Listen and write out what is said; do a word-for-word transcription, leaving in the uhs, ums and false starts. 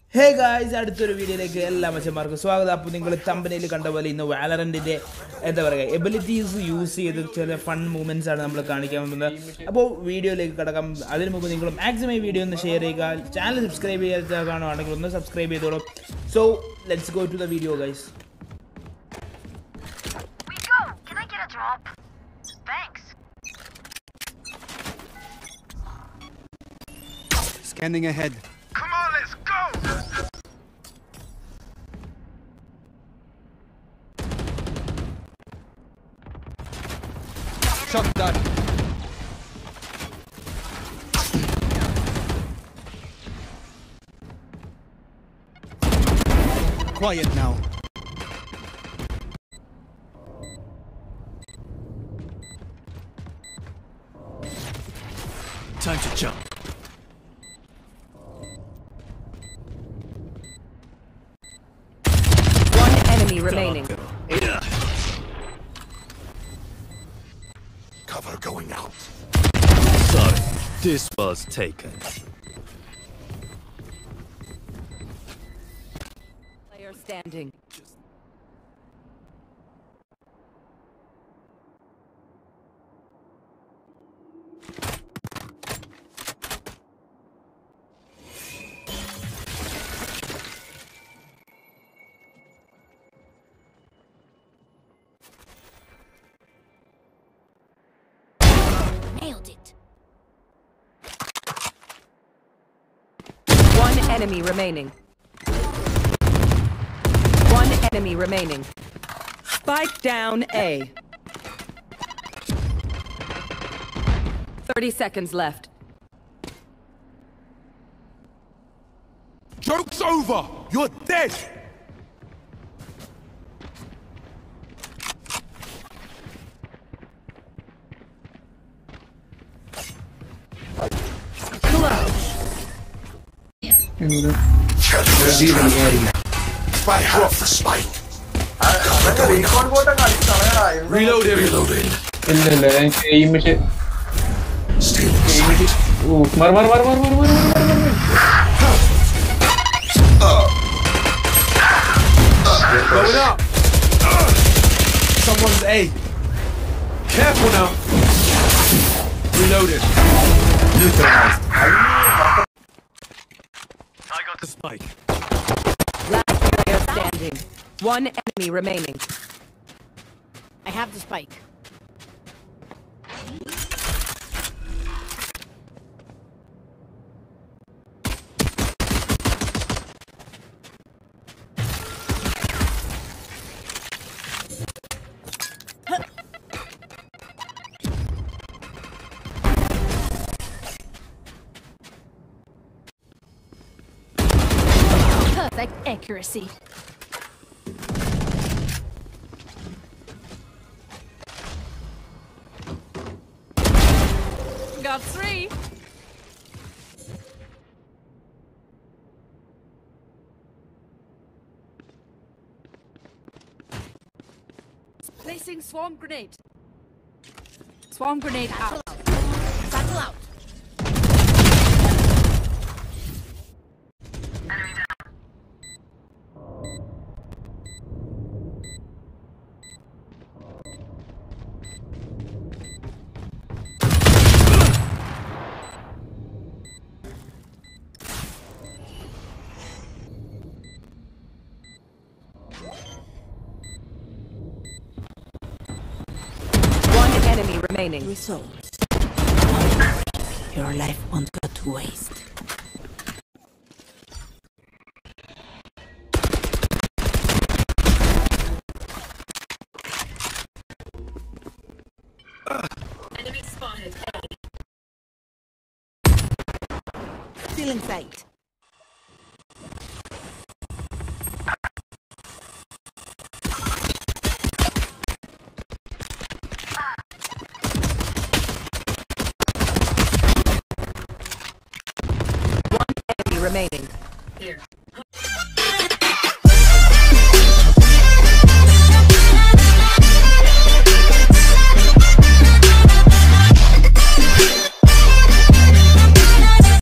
Hey guys, അടുത്തൊരു വീഡിയോയിലേക്ക് എല്ലാ മച്ചന്മാർക്കും സ്വാഗതം. അപ്പോൾ നിങ്ങൾ തമ്പനയിൽ കണ്ട പോലെ ഇന്ന് വാലറന്റിന്റെ എന്താ പറയുക എബിലിറ്റീസ് യൂസ് ചെയ്ത് ചില ഫൺ മൂവ്മെന്റ്സ് ആണ് നമ്മൾ കാണിക്കാൻ പോകുന്നത്. അപ്പോൾ വീഡിയോയിലേക്ക് കടക്കാം. അതിനു മുമ്പ് നിങ്ങൾ മാക്സിമം ഈ വീഡിയോ ഒന്ന് ഷെയർ ചെയ്യുക, ചാനൽ സബ്സ്ക്രൈബ് ചെയ്യാത്ത കാണുവാണെങ്കിൽ ഒന്ന് സബ്സ്ക്രൈബ് ചെയ്തോളൂ. So let's go to the video guys. Scanning ahead. Come on, let's go! Shot done. Quiet now. Time to jump. Enemy remaining. Cover going out. Sorry, this was taken. Player standing. Nailed it. One enemy remaining. One enemy remaining. Spike down A. Thirty seconds left. Joke's over! You're dead! Spike drop the spike. Reloading. Reloading. Stealing sight. Going up. Someone's A. Careful now. Reloaded. Neutralized. I got the spike. Last player standing. One enemy remaining. I have the spike. Perfect accuracy. Got three. Placing swarm grenade. Swarm grenade out. Battle out. One enemy remaining. Results. Your life won't go to waste. Enemy spotted. Stealing sight. Enemy remaining. Here.